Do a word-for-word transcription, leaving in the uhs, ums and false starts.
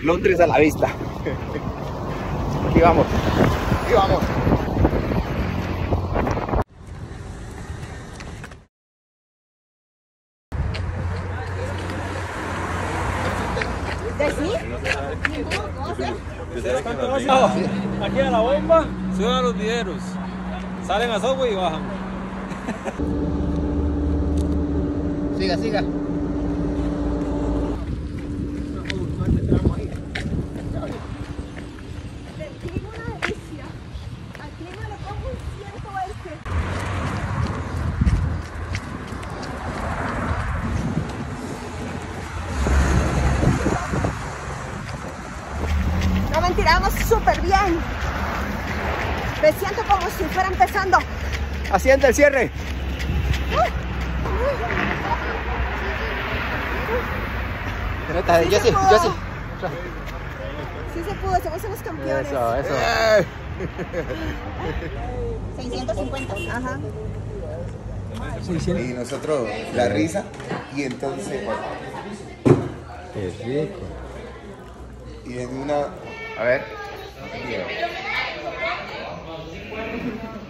Londres a la vista. Aquí vamos, aquí vamos. Aquí a la bomba, suben a los videros, salen a software y bajan. Siga, siga. Tiramos súper bien. Me siento como si fuera empezando. Haciendo el cierre. Trata de Sí Yosi, se pudo. Yosi. Sí se pudo, somos unos campeones. Eso, eso. seiscientos cincuenta. Ajá. Y nosotros la risa y entonces Qué rico. y en una A ver.